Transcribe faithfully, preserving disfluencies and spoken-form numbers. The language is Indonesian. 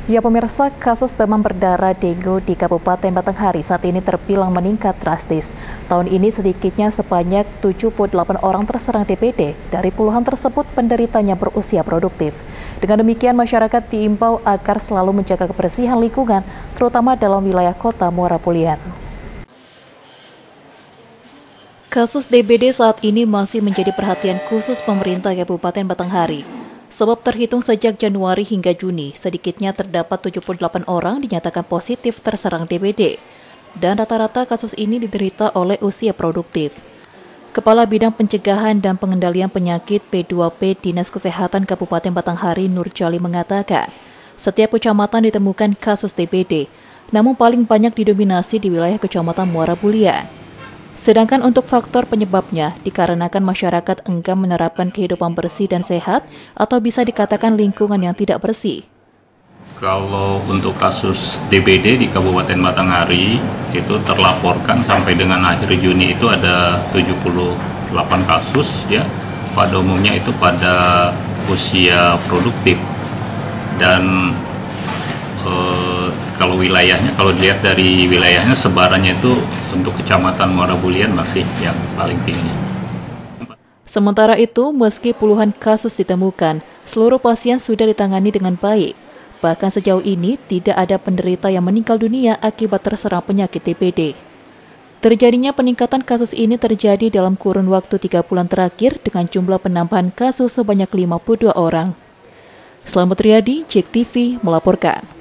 Ya pemirsa, kasus demam berdarah dengue di Kabupaten Batanghari saat ini terbilang meningkat drastis. Tahun ini sedikitnya sebanyak tujuh puluh delapan orang terserang D B D, dari puluhan tersebut penderitanya berusia produktif. Dengan demikian, masyarakat diimbau agar selalu menjaga kebersihan lingkungan, terutama dalam wilayah kota Muara Bulian. Kasus D B D saat ini masih menjadi perhatian khusus pemerintah Kabupaten Batanghari. Sebab terhitung sejak Januari hingga Juni, sedikitnya terdapat tujuh puluh delapan orang dinyatakan positif terserang D B D. Dan rata-rata kasus ini diderita oleh usia produktif. Kepala Bidang Pencegahan dan Pengendalian Penyakit P dua P Dinas Kesehatan Kabupaten Batanghari Nurjali mengatakan, setiap kecamatan ditemukan kasus D B D, namun paling banyak didominasi di wilayah Kecamatan Muara Bulian. Sedangkan untuk faktor penyebabnya dikarenakan masyarakat enggan menerapkan kehidupan bersih dan sehat atau bisa dikatakan lingkungan yang tidak bersih. Kalau untuk kasus D B D di Kabupaten Batanghari itu terlaporkan sampai dengan akhir Juni itu ada tujuh puluh delapan kasus ya. Pada umumnya itu pada usia produktif dan eh, kalau wilayahnya, kalau dilihat dari wilayahnya sebarannya itu untuk Kecamatan Muara Bulian masih yang paling tinggi. Sementara itu, meski puluhan kasus ditemukan, seluruh pasien sudah ditangani dengan baik. Bahkan sejauh ini tidak ada penderita yang meninggal dunia akibat terserang penyakit D B D. Terjadinya peningkatan kasus ini terjadi dalam kurun waktu tiga bulan terakhir dengan jumlah penambahan kasus sebanyak lima puluh dua orang. Selamat Riyadi, Jek T V melaporkan.